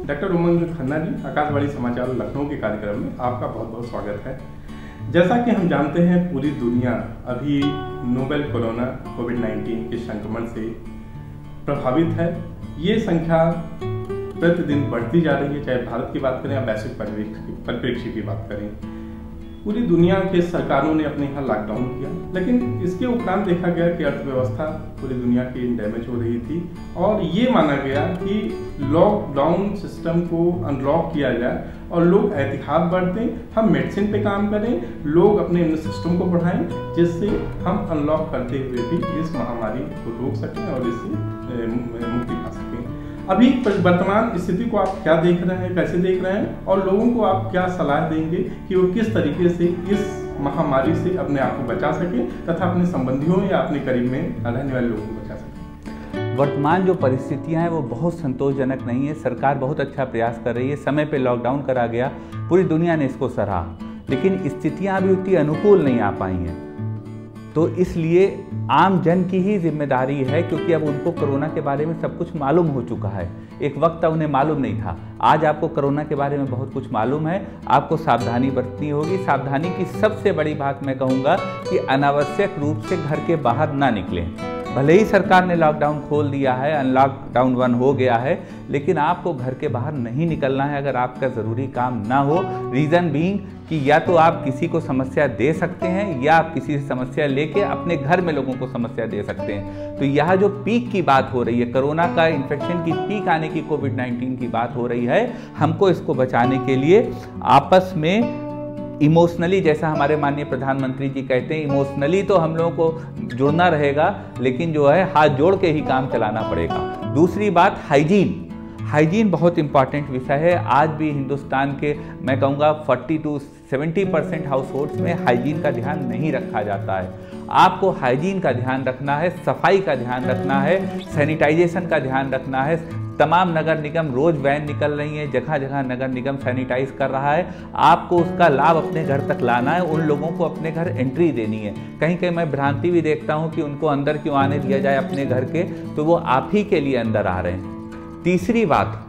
Doctor Umang Khanna ji, Akashvani समाचार लखनऊ के कार्यक्रम में आपका बहुत बहुत स्वागत है। जैसा कि हम जानते हैं, पूरी दुनिया अभी नोवेल कोरोना कोविड-19 के संक्रमण से प्रभावित है। ये संख्या प्रतिदिन बढ़ती जा रही है, चाहे भारत की बात करें या वैश्विक परिप्रेक्ष्य की बात करें। पूरी दुनिया के सरकारों ने अपने यहाँ लॉकडाउन किया, लेकिन इसके उपरांत देखा गया कि अर्थव्यवस्था पूरी दुनिया की डैमेज हो रही थी और ये माना गया कि लॉकडाउन सिस्टम को अनलॉक किया जाए और लोग एहतियात बरतें, हम मेडिसिन पे काम करें, लोग अपने इम्यून सिस्टम को बढ़ाएं, जिससे हम अनलॉक करते हुए भी इस महामारी को रोक सकें और इससे मुक्ति पा सकें। अभी वर्तमान स्थिति को आप क्या देख रहे हैं, कैसे देख रहे हैं और लोगों को आप क्या सलाह देंगे कि वो किस तरीके से इस महामारी से अपने आप को बचा सकें तथा अपने संबंधियों या अपने करीब में रहने वाले लोगों को बचा सकें? वर्तमान जो परिस्थितियां हैं वो बहुत संतोषजनक नहीं है। सरकार बहुत अच्छा प्रयास कर रही है, समय पे लॉकडाउन करा गया, पूरी दुनिया ने इसको सराहा, लेकिन स्थितियां अभी उतनी अनुकूल नहीं आ पाई हैं। तो इसलिए आम जन की ही जिम्मेदारी है, क्योंकि अब उनको कोरोना के बारे में सब कुछ मालूम हो चुका है। एक वक्त तक उन्हें मालूम नहीं था, आज आपको कोरोना के बारे में बहुत कुछ मालूम है। आपको सावधानी बरतनी होगी। सावधानी की सबसे बड़ी बात मैं कहूँगा कि अनावश्यक रूप से घर के बाहर ना निकलें। भले ही सरकार ने लॉकडाउन खोल दिया है, अनलॉकडाउन 1 हो गया है, लेकिन आपको घर के बाहर नहीं निकलना है अगर आपका ज़रूरी काम ना हो। रीज़न बीइंग कि या तो आप किसी को समस्या दे सकते हैं या आप किसी से समस्या लेके अपने घर में लोगों को समस्या दे सकते हैं। तो यह जो पीक की बात हो रही है, कोरोना का इन्फेक्शन की पीक आने की, कोविड-19 की बात हो रही है, हमको इसको बचाने के लिए आपस में इमोशनली, जैसा हमारे माननीय प्रधानमंत्री जी कहते हैं, इमोशनली तो हम लोगों को जुड़ना रहेगा, लेकिन जो है हाथ जोड़ के ही काम चलाना पड़ेगा। दूसरी बात, हाइजीन बहुत इंपॉर्टेंट विषय है। आज भी हिंदुस्तान के मैं कहूँगा 40 to 70% हाउस होल्ड्स में हाइजीन का ध्यान नहीं रखा जाता है। आपको हाइजीन का ध्यान रखना है, सफाई का ध्यान रखना है, सैनिटाइजेशन का ध्यान रखना है। तमाम नगर निगम रोज वैन निकल रही हैं, जगह जगह नगर निगम सैनिटाइज कर रहा है। आपको उसका लाभ अपने घर तक लाना है, उन लोगों को अपने घर एंट्री देनी है। कहीं कहीं मैं भ्रांति भी देखता हूं कि उनको अंदर क्यों आने दिया जाए अपने घर के, तो वो आप ही के लिए अंदर आ रहे हैं। तीसरी बात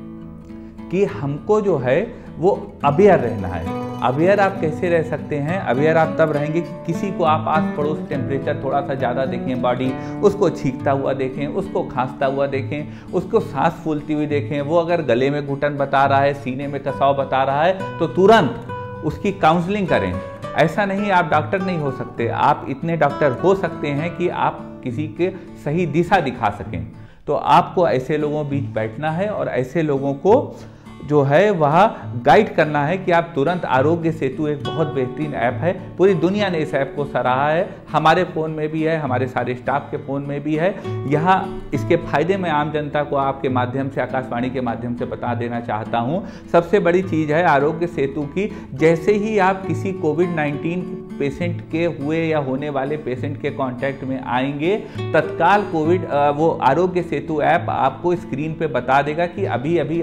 कि हमको जो है वो अवेयर रहना है। अवेयर आप कैसे रह सकते हैं? अवेयर आप तब रहेंगे कि किसी को आप आस पड़ोस टेम्परेचर थोड़ा सा ज़्यादा देखें, बॉडी उसको छींकता हुआ देखें, उसको खांसता हुआ देखें, उसको सांस फूलती हुई देखें, वो अगर गले में घुटन बता रहा है, सीने में कसाव बता रहा है, तो तुरंत उसकी काउंसलिंग करें। ऐसा नहीं आप डॉक्टर नहीं हो सकते, आप इतने डॉक्टर हो सकते हैं कि आप किसी के सही दिशा दिखा सकें। तो आपको ऐसे लोगों बीच बैठना है और ऐसे लोगों को जो है वह गाइड करना है कि आप तुरंत आरोग्य सेतु एक बहुत बेहतरीन ऐप है, पूरी दुनिया ने इस ऐप को सराहा है, हमारे फ़ोन में भी है, हमारे सारे स्टाफ के फ़ोन में भी है। यहाँ इसके फ़ायदे मैं आम जनता को आपके माध्यम से, आकाशवाणी के माध्यम से बता देना चाहता हूँ। सबसे बड़ी चीज़ है आरोग्य सेतु की, जैसे ही आप किसी कोविड-19 पेशेंट के हुए या होने वाले पेशेंट के कांटेक्ट में आएंगे, तत्काल वो आरोग्य सेतु ऐप आपको स्क्रीन पे बता देगा कि अभी अभी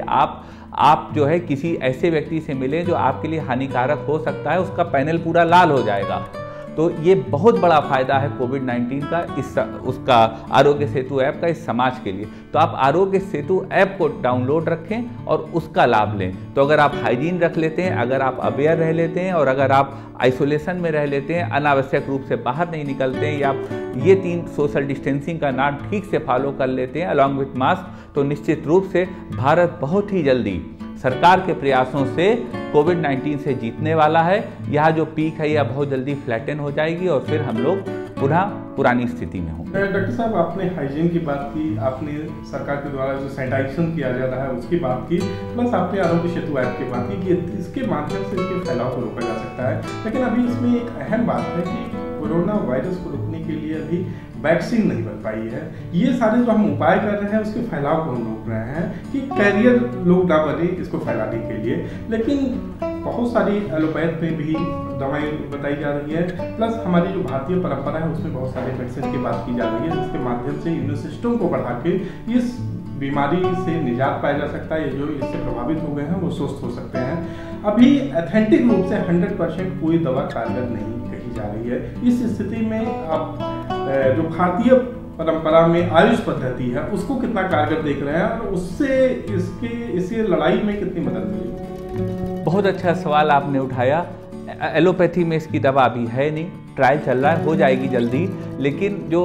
आप जो है किसी ऐसे व्यक्ति से मिले जो आपके लिए हानिकारक हो सकता है, उसका पैनल पूरा लाल हो जाएगा। तो ये बहुत बड़ा फायदा है कोविड-19 का उसका आरोग्य सेतु ऐप का इस समाज के लिए। तो आप आरोग्य सेतु ऐप को डाउनलोड रखें और उसका लाभ लें। तो अगर आप हाइजीन रख लेते हैं, अगर आप अवेयर रह लेते हैं और अगर आप आइसोलेशन में रह लेते हैं, अनावश्यक रूप से बाहर नहीं निकलते हैं, या ये 3 सोशल डिस्टेंसिंग का नाम ठीक से फॉलो कर लेते हैं अलॉन्ग विथ मास्क, तो निश्चित रूप से भारत बहुत ही जल्दी सरकार के प्रयासों से कोविड-19 से जीतने वाला है। यह जो पीक है यह बहुत जल्दी फ्लैटन हो जाएगी और फिर हम लोग पुनः पुरानी स्थिति में होंगे। डॉक्टर साहब, आपने हाइजीन की बात की, आपने सरकार के द्वारा जो सैनिटाइजेशन किया जा रहा है उसकी बात की, प्लस आपने आरोग्य सेतु ऐप की बात की कि इसके माध्यम से इसके फैलाव को रोका जा सकता है। लेकिन अभी इसमें एक अहम बात है कि कोरोना वायरस को रोकने के लिए अभी वैक्सीन नहीं बन पाई है। ये सारे जो हम उपाय कर रहे हैं उसके फैलाव को हम रोक रहे हैं कि कैरियर लोग ना बने इसको फैलाने के लिए, लेकिन बहुत सारी एलोपैथ में भी दवाएं बताई जा रही है, प्लस हमारी जो भारतीय परंपरा है उसमें बहुत सारे मेडिसिन की बात की जा रही है, जिसके माध्यम से इम्यून सिस्टम को बढ़ा के इस बीमारी से निजात पाया जा सकता है। जो इससे प्रभावित हो गए हैं वो स्वस्थ हो सकते हैं। अभी ऑथेंटिक रूप से 100% कोई दवा कारगर नहीं कही जा रही है। इस स्थिति में आप जो भारतीय परंपरा में आयुष पद्धति है उसको कितना कारगर देख रहे हैं और उससे इसी लड़ाई में कितनी मदद मिलेगी? बहुत अच्छा सवाल आपने उठाया। एलोपैथी में इसकी दवा अभी है नहीं, ट्रायल चल रहा है, हो जाएगी जल्दी। लेकिन जो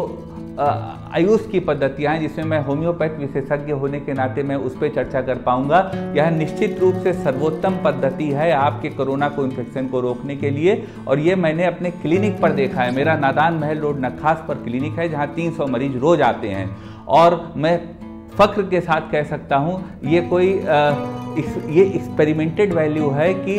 आयुष की पद्धतियाँ हैं जिसमें मैं होम्योपैथ विशेषज्ञ होने के नाते मैं उस पर चर्चा कर पाऊंगा, यह निश्चित रूप से सर्वोत्तम पद्धति है आपके कोरोना को इन्फेक्शन को रोकने के लिए। और ये मैंने अपने क्लिनिक पर देखा है। मेरा नादान महल रोड नखास पर क्लिनिक है जहाँ 300 मरीज रोज आते हैं और मैं फख्र के साथ कह सकता हूँ ये कोई ये एक्सपेरिमेंटेड वैल्यू है कि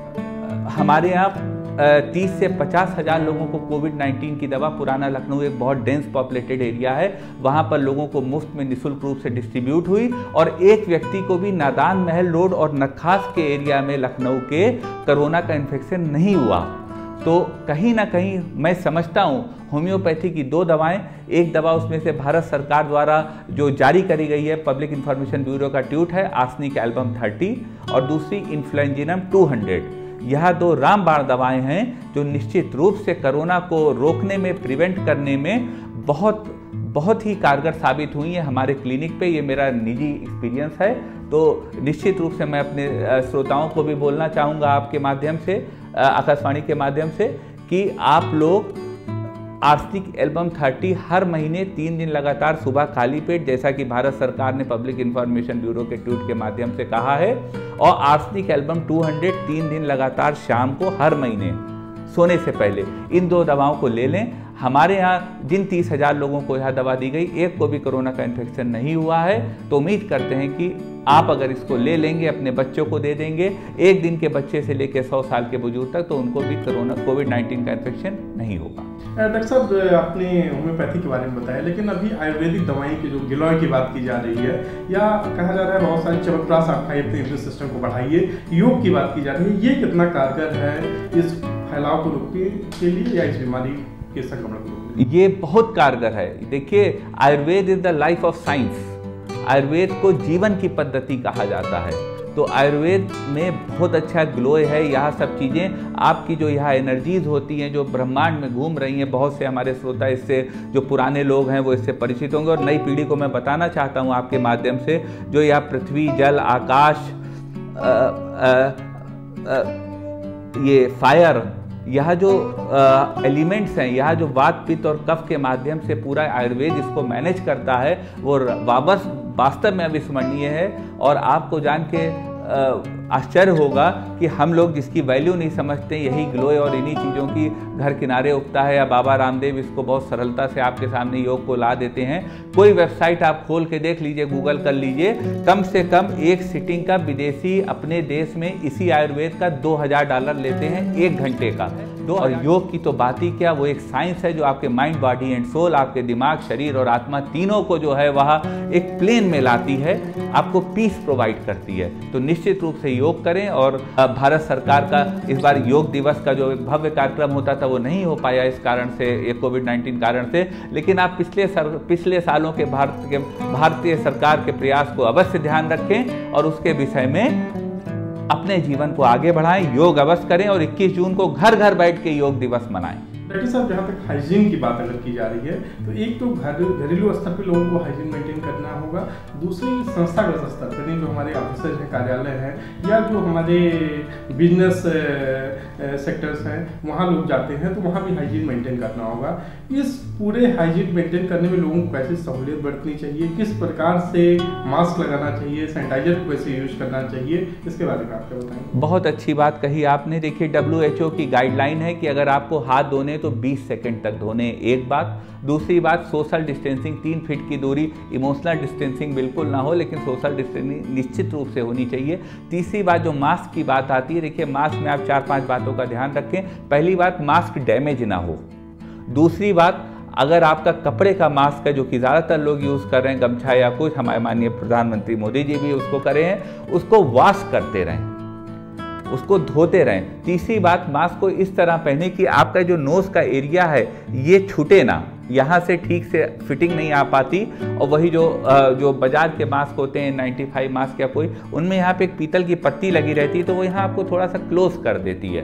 हमारे यहाँ 30 से 50 हज़ार लोगों को कोविड-19 की दवा, पुराना लखनऊ एक बहुत डेंस पॉपुलेटेड एरिया है, वहाँ पर लोगों को मुफ्त में निःशुल्क रूप से डिस्ट्रीब्यूट हुई और एक व्यक्ति को भी नादान महल रोड और नखास के एरिया में लखनऊ के कोरोना का इन्फेक्शन नहीं हुआ। तो कहीं ना कहीं मैं समझता हूँ होम्योपैथी की 2 दवाएं, एक दवा उसमें से भारत सरकार द्वारा जो जारी करी गई है पब्लिक इंफॉर्मेशन ब्यूरो का ट्यूट है आर्सेनिक एल्बम 30 और दूसरी इन्फ्लुएंजिनम 200। यह 2 रामबाण दवाएं हैं जो निश्चित रूप से कोरोना को रोकने में, प्रिवेंट करने में बहुत ही कारगर साबित हुई है हमारे क्लिनिक पे। ये मेरा निजी एक्सपीरियंस है। तो निश्चित रूप से मैं अपने श्रोताओं को भी बोलना चाहूँगा आपके माध्यम से, आकाशवाणी के माध्यम से, कि आप लोग आर्सेनिक एल्बम 30 हर महीने 3 दिन लगातार सुबह खाली पेट, जैसा कि भारत सरकार ने पब्लिक इंफॉर्मेशन ब्यूरो के ट्वीट के माध्यम से कहा है, और आर्सेनिक एल्बम 200 3 दिन लगातार शाम को हर महीने सोने से पहले, इन 2 दवाओं को ले लें। हमारे यहाँ जिन 30,000 लोगों को यह दवा दी गई, एक को भी कोरोना का इन्फेक्शन नहीं हुआ है। तो उम्मीद करते हैं कि आप अगर इसको ले लेंगे, अपने बच्चों को दे देंगे, 1 दिन के बच्चे से लेकर 100 साल के बुजुर्ग तक, तो उनको भी कोविड-19 का इन्फेक्शन नहीं होगा। डॉक्टर साहब, आपने होम्योपैथी के बारे में बताया, लेकिन अभी आयुर्वेदिक दवाएं की जो गिलोय की बात की जा रही है, या कहा जा रहा है बहुत सारी चवनप्राश आप खाइए, अपने इम्यून सिस्टम को बढ़ाइए, योग की बात की जा रही है, ये कितना कारगर है इस फैलाव को रोकने के लिए या इस बीमारी के संक्रमण को रोकने? ये बहुत कारगर है। देखिए, Ayurveda is the life of science. Ayurveda को जीवन की पद्धति कहा जाता है। तो आयुर्वेद में बहुत अच्छा ग्लो है। यहाँ सब चीज़ें आपकी जो यहाँ एनर्जीज होती हैं जो ब्रह्मांड में घूम रही हैं, बहुत से हमारे श्रोता इससे, जो पुराने लोग हैं वो इससे परिचित होंगे, और नई पीढ़ी को मैं बताना चाहता हूँ आपके माध्यम से, जो यहाँ पृथ्वी, जल, आकाश, ये फायर, यह जो एलिमेंट्स हैं, यह जो वात, पित्त और कफ के माध्यम से पूरा आयुर्वेद इसको मैनेज करता है, वो वास्तव में अविस्मरणीय है। और आपको जान के आश्चर्य होगा कि हम लोग जिसकी वैल्यू नहीं समझते, यही ग्लो और इन्हीं चीज़ों की घर किनारे उगता है। या बाबा रामदेव इसको बहुत सरलता से आपके सामने योग को ला देते हैं। कोई वेबसाइट आप खोल के देख लीजिए, गूगल कर लीजिए, कम से कम एक सिटिंग का विदेशी अपने देश में इसी आयुर्वेद का $2000 लेते हैं 1 घंटे का। और योग की तो बात ही क्या, वो एक साइंस है जो आपके माइंड, बॉडी एंड सोल, आपके दिमाग, शरीर और आत्मा तीनों को जो है वह एक प्लेन में लाती है, आपको पीस प्रोवाइड करती है। तो निश्चित रूप से योग करें। और भारत सरकार का इस बार योग दिवस का जो एक भव्य कार्यक्रम होता था वो नहीं हो पाया इस कारण से, ये कोविड-19 कारण से। लेकिन आप पिछले सालों के भारतीय सरकार के प्रयास को अवश्य ध्यान रखें और उसके विषय में अपने जीवन को आगे बढ़ाएं, योग अवश्य करें और 21 जून को घर घर बैठ के योग दिवस मनाएं। डॉक्टर साहब, जहाँ तक हाइजीन की बात अगर की जा रही है, तो एक तो घरेलू स्तर पे लोगों को हाइजीन मेंटेन करना होगा, दूसरी संस्थागत स्तर पर जो हमारे ऑफिसर्स हैं, कार्यालय हैं, या जो हमारे बिजनेस सेक्टर्स हैं, वहाँ लोग जाते हैं तो वहाँ भी हाइजीन मेंटेन करना होगा। इस पूरे हाइजीन मेंटेन करने में लोगों को कैसे सहूलियत बरतनी चाहिए, किस प्रकार से मास्क लगाना चाहिए, सैनिटाइजर को कैसे यूज करना चाहिए, इसके बारे में आप क्या बताएंगे? बहुत अच्छी बात कही आपने। देखिए, WHO की गाइडलाइन है कि अगर आपको हाथ धोने तो 20 सेकंड तक धोने, एक बात। दूसरी बात, सोशल डिस्टेंसिंग, 3 फीट की दूरी, इमोशनल डिस्टेंसिंग बिल्कुल ना हो, लेकिन सोशल डिस्टेंसिंग निश्चित रूप से होनी चाहिए। तीसरी बात, जो मास्क की बात आती है, देखिए मास्क में आप 4-5 बातों का ध्यान रखें। पहली बात, मास्क डैमेज ना हो। दूसरी बात, अगर आपका कपड़े का मास्क है जो कि ज़्यादातर लोग यूज़ कर रहे हैं, गमछा या कुछ, हमारे माननीय प्रधानमंत्री मोदी जी भी उसको कर रहे हैं, उसको वॉश करते रहें, उसको धोते रहें। तीसरी बात, मास्क को इस तरह पहने कि आपका जो नोज का एरिया है ये छूटे ना, यहाँ से ठीक से फिटिंग नहीं आ पाती। और वही जो बाजार के मास्क होते हैं, 95 मास्क या कोई, उनमें यहाँ पे एक पीतल की पट्टी लगी रहती है, तो वो यहाँ आपको थोड़ा सा क्लोज कर देती है।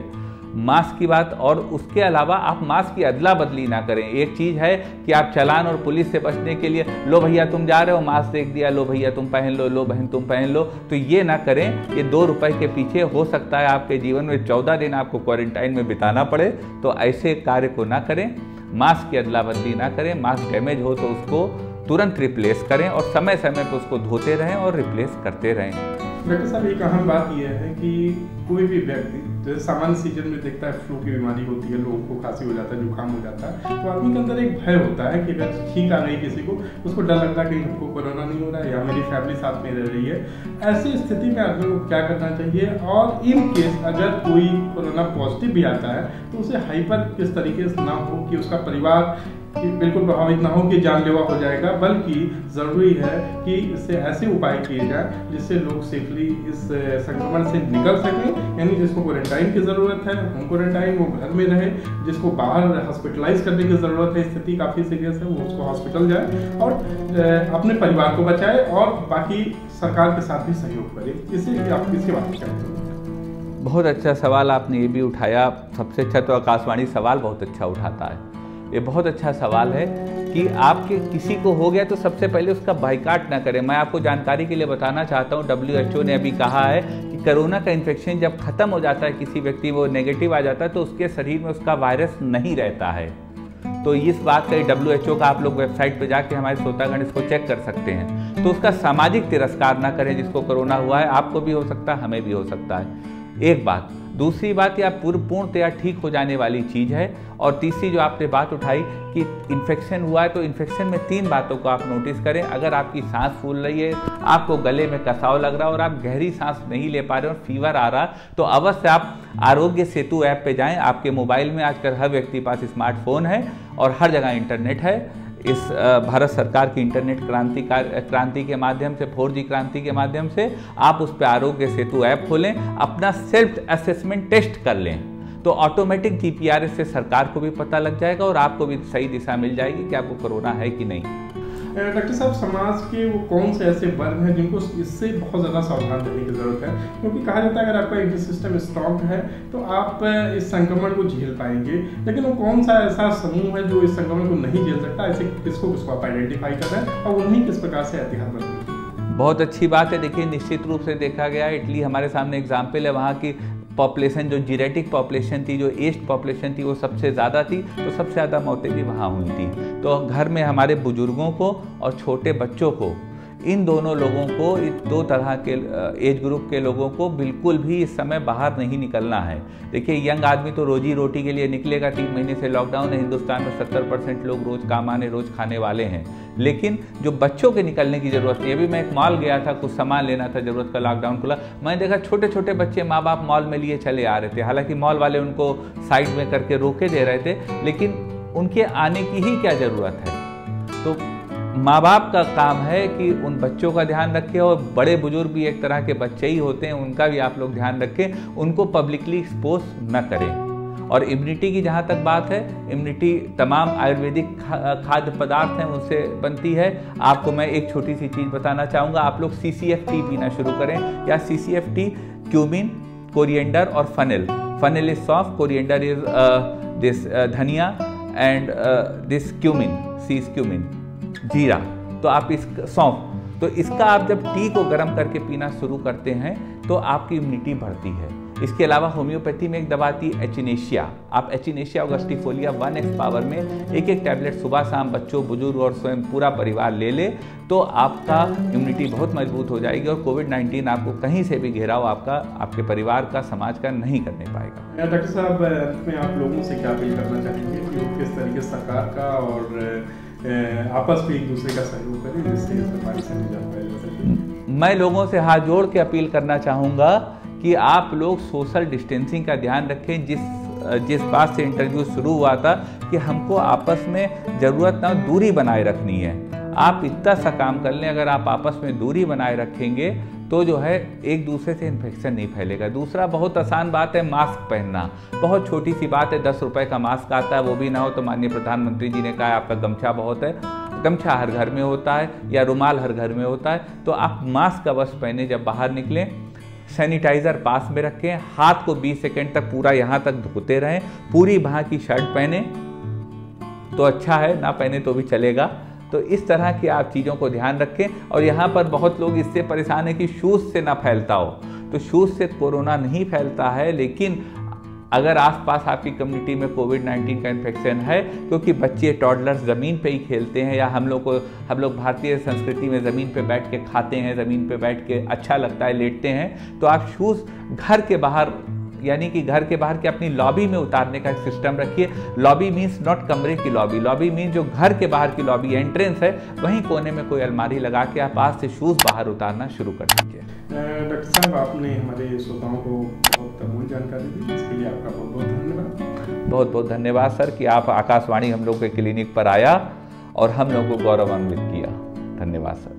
मास्क की बात। और उसके अलावा आप मास्क की अदला बदली ना करें। एक चीज़ है कि आप चालान और पुलिस से बचने के लिए लो भैया तुम जा रहे हो, मास्क देख दिया, लो भैया तुम पहन लो, लो बहन तुम पहन लो, तो ये ना करें। ये 2 रुपए के पीछे हो सकता है आपके जीवन में 14 दिन आपको क्वारंटाइन में बिताना पड़े, तो ऐसे कार्य को ना करें। मास्क की अदला बदली ना करें। मास्क डैमेज हो तो उसको तुरंत रिप्लेस करें और समय समय पर उसको धोते रहें और रिप्लेस करते रहें। डॉक्टर साहब, एक अहम बात यह है कि कोई भी व्यक्ति जैसे सामान्य सीजन में देखता है फ्लू की बीमारी होती है, लोगों को खांसी हो जाता है, जुकाम हो जाता है, तो आदमी के अंदर एक भय होता है कि अगर ठीक आ गई किसी को, उसको डर लगता है कि हमको कोरोना नहीं हो रहा है या मेरी फैमिली साथ में रह रही है। ऐसी स्थिति में आदमी को क्या करना चाहिए, और इन केस अगर कोई कोरोना पॉजिटिव भी आता है तो उसे हाइपर किस तरीके से ना हो कि उसका परिवार बिल्कुल प्रभावित ना हो कि जानलेवा हो जाएगा, बल्कि ज़रूरी है कि इससे ऐसे उपाय किए जाए जिससे लोग सेफली इस संक्रमण से निकल सकें। यानी जिसको क्वारंटाइन की ज़रूरत है होम क्वारंटाइन, वो घर में रहे। जिसको बाहर हॉस्पिटलाइज करने की ज़रूरत है, स्थिति काफ़ी सीरियस है, वो उसको हॉस्पिटल जाए और अपने परिवार को बचाए और बाकी सरकार के साथ भी सहयोग करे। इसे आप किसकी बात करते हैं? बहुत अच्छा सवाल आपने ये भी उठाया। सबसे अच्छा तो आकाशवाणी सवाल बहुत अच्छा उठाता है। ये बहुत अच्छा सवाल है कि आपके किसी को हो गया तो सबसे पहले उसका बाइकाट ना करें। मैं आपको जानकारी के लिए बताना चाहता हूँ, WHO ने अभी कहा है कि कोरोना का इन्फेक्शन जब खत्म हो जाता है, किसी व्यक्ति वो नेगेटिव आ जाता है, तो उसके शरीर में उसका वायरस नहीं रहता है। तो इस बात का WHO का आप लोग वेबसाइट पर जाके हमारे श्रोतागण इसको चेक कर सकते हैं। तो उसका सामाजिक तिरस्कार ना करें। जिसको कोरोना हुआ है, आपको भी हो सकता है, हमें भी हो सकता है। एक बात। दूसरी बात, यह पूर्णतया ठीक हो जाने वाली चीज़ है। और तीसरी जो आपने बात उठाई कि इन्फेक्शन हुआ है, तो इन्फेक्शन में 3 बातों को आप नोटिस करें। अगर आपकी सांस फूल रही है, आपको गले में कसाव लग रहा है और आप गहरी सांस नहीं ले पा रहे और फीवर आ रहा, तो अवश्य आप आरोग्य सेतु ऐप पे जाएं। आपके मोबाइल में आजकल हर व्यक्ति के पास स्मार्टफोन है और हर जगह इंटरनेट है। इस भारत सरकार की इंटरनेट क्रांति के माध्यम से, 4G क्रांति के माध्यम से आप उस पर आरोग्य सेतु ऐप खोलें, अपना सेल्फ असेसमेंट टेस्ट कर लें, तो ऑटोमेटिक GPRS से सरकार को भी पता लग जाएगा और आपको भी सही दिशा मिल जाएगी कि आपको कोरोना है कि नहीं। डॉक्टर साहब, समाज के वो कौन से ऐसे वर्ग हैं जिनको इससे बहुत ज़्यादा सावधान रहने की ज़रूरत है? क्योंकि कहा जाता है अगर आपका इम्यून सिस्टम स्ट्रॉन्ग है तो आप इस संक्रमण को झेल पाएंगे, लेकिन वो कौन सा ऐसा समूह है जो इस संक्रमण को नहीं झेल सकता? ऐसे किसको आप आइडेंटिफाई कर रहे हैं और उन्हें किस प्रकार से एहतियात बरतें? बहुत अच्छी बात है। देखिए, निश्चित रूप से देखा गया, इटली हमारे सामने एग्जाम्पल है। वहाँ की पॉपुलेशन, जो जीनेटिक पॉपुलेशन थी, जो एज्ड पॉपुलेशन थी, वो सबसे ज़्यादा थी, तो सबसे ज़्यादा मौतें भी वहाँ हुई थी। तो घर में हमारे बुजुर्गों को और छोटे बच्चों को, इन दोनों लोगों को, इस 2 तरह के एज ग्रुप के लोगों को बिल्कुल भी इस समय बाहर नहीं निकलना है। देखिए, यंग आदमी तो रोजी रोटी के लिए निकलेगा। 3 महीने से लॉकडाउन है, हिंदुस्तान में 70% लोग रोज़ काम आने, रोज़ खाने वाले हैं। लेकिन जो बच्चों के निकलने की ज़रूरत नहीं है। अभी मैं एक मॉल गया था, कुछ सामान लेना था, ज़रूरत का, लॉकडाउन खुला, मैं देखा छोटे छोटे बच्चे माँ बाप मॉल में लिए चले आ रहे थे। हालांकि मॉल वाले उनको साइड में करके रोके दे रहे थे, लेकिन उनके आने की ही क्या ज़रूरत है? तो माँ बाप का काम है कि उन बच्चों का ध्यान रखें, और बड़े बुजुर्ग भी एक तरह के बच्चे ही होते हैं, उनका भी आप लोग ध्यान रखें, उनको पब्लिकली एक्सपोज न करें। और इम्यूनिटी की जहाँ तक बात है, इम्यूनिटी तमाम आयुर्वेदिक खाद्य पदार्थ हैं उनसे बनती है। आपको मैं एक छोटी सी चीज़ बताना चाहूँगा, आप लोग CCF टी पीना शुरू करें, या CCF टी क्यूमिन, कोरिएंडर और fennel. Fennel is saunf, coriander is this dhania, and this cumin, C is cumin, jeera. तो आप इस सौंफ, तो इसका आप जब टी को गर्म करके पीना शुरू करते हैं तो आपकी इम्यूनिटी बढ़ती है। इसके अलावा होम्योपैथी में एक दवा आती है एचिनेशिया। आप एचिनेशिया ऑगस्टिफोलिया 1x पावर में एक टैबलेट सुबह शाम बच्चों, बुजुर्ग और स्वयं पूरा परिवार ले ले, तो आपका इम्यूनिटी बहुत मजबूत हो जाएगी और कोविड-19 आपको कहीं से भी घेराव आपका, आपके परिवार का, समाज का नहीं करने पाएगा। डॉक्टर साहब, मैं आप लोगों से क्या अपील करना चाहेंगे कि वो किस तरीके से सरकार का और आपस में एक दूसरे का सहयोग करें जिससे इस बीमारी से निजात पाई जा सके? मैं लोगों से हाथ जोड़ के अपील करना चाहूँगा कि आप लोग सोशल डिस्टेंसिंग का ध्यान रखें। जिस बात से इंटरव्यू शुरू हुआ था कि हमको आपस में ज़रूरत ना दूरी बनाए रखनी है, आप इतना सा काम कर लें। अगर आप आपस में दूरी बनाए रखेंगे तो जो है एक दूसरे से इन्फेक्शन नहीं फैलेगा। दूसरा, बहुत आसान बात है मास्क पहनना, बहुत छोटी सी बात है। 10 रुपए का मास्क आता है, वो भी ना हो तो माननीय प्रधानमंत्री जी ने कहा आपका गमछा बहुत है, गमछा हर घर में होता है, या रुमाल हर घर में होता है, तो आप मास्क अवश्य पहने जब बाहर निकलें। सैनिटाइज़र पास में रखें, हाथ को 20 सेकेंड तक पूरा यहाँ तक धोते रहें, पूरी बाह की शर्ट पहने तो अच्छा है, ना पहने तो भी चलेगा। तो इस तरह की आप चीज़ों को ध्यान रखें। और यहाँ पर बहुत लोग इससे परेशान हैं कि शूज़ से ना फैलता हो, तो शूज़ से कोरोना नहीं फैलता है, लेकिन अगर आसपास आपकी कम्युनिटी में कोविड-19 का इन्फेक्शन है, क्योंकि बच्चे टॉडलर्स ज़मीन पे ही खेलते हैं, या हम लोग भारतीय संस्कृति में ज़मीन पे बैठ के खाते हैं, ज़मीन पे बैठ के अच्छा लगता है, लेटते हैं, तो आप शूज़ घर के बाहर, यानी कि घर के बाहर के अपनी लॉबी में उतारने का एक सिस्टम रखिए। लॉबी मीन्स नॉट कमरे की लॉबी, लॉबी मीन्स जो घर के बाहर की लॉबी एंट्रेंस है, वहीं कोने में कोई अलमारी लगा के आप आज से शूज़ बाहर उतारना शुरू कर दीजिए। डॉक्टर साहब, आपने हमारे श्रोताओं को बहुत अमूल्य जानकारी दी, इसके लिए आपका बहुत बहुत धन्यवाद। बहुत बहुत धन्यवाद सर कि आप आकाशवाणी हम लोग के क्लिनिक पर आया और हम लोग को गौरवान्वित किया। धन्यवाद सर।